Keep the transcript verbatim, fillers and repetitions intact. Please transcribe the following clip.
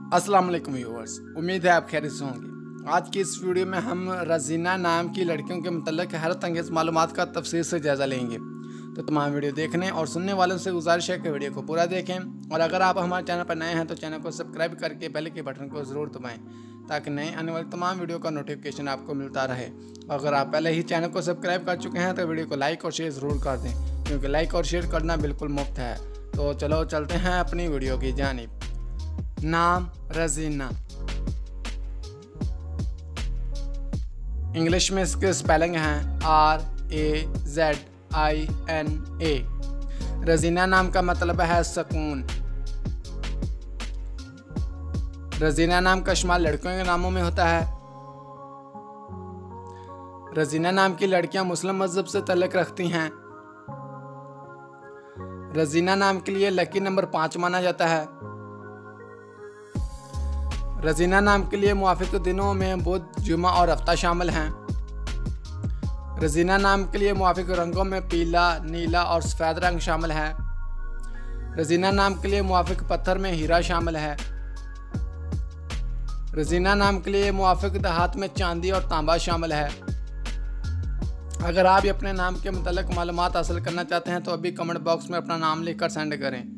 अस्सलाम वालेकुम व्यूअर्स, उम्मीद है आप खैरियत से होंगे। आज की इस वीडियो में हम रजीना नाम की लड़कियों के मतलब हैरत अंगेज़ मालूमात का तफसील से जायज़ा लेंगे। तो तमाम वीडियो देखने और सुनने वालों से गुजारिश है कि वीडियो को पूरा देखें, और अगर आप हमारे चैनल पर नए हैं तो चैनल को सब्सक्राइब करके बेल के बटन को ज़रूर दबाएँ ताकि नए आने वाली तमाम वीडियो का नोटिफिकेशन आपको मिलता रहे। अगर आप पहले ही चैनल को सब्सक्राइब कर चुके हैं तो वीडियो को लाइक और शेयर ज़रूर कर दें, क्योंकि लाइक और शेयर करना बिल्कुल मुफ्त है। तो चलो चलते हैं अपनी वीडियो की जानिब। नाम रजीना, इंग्लिश में इसके स्पेलिंग हैं R A Z I N A. Razina नाम का मतलब है सुकून। रजीना नाम का शुमार लड़कियों के नामों में होता है। रजीना नाम की लड़कियां मुस्लिम मजहब से ताल्लुक़ रखती हैं। रजीना नाम के लिए लकी नंबर पाँच माना जाता है। रजीना नाम के लिए मुआफिक दिनों में बुध, जुमा और हफ्ता शामिल हैं। रजीना नाम के लिए मुआफिक रंगों में पीला, नीला और सफ़ेद रंग शामिल है। रजीना नाम के लिए मुआफिक पत्थर में हीरा शामिल है। रजीना नाम के लिए मुआफिक धात में चांदी और तांबा शामिल है। अगर आप अपने नाम के मुतालिक मालूमात हासिल करना चाहते हैं तो अभी कमेंट बॉक्स में अपना नाम लिखकर सेंड करें।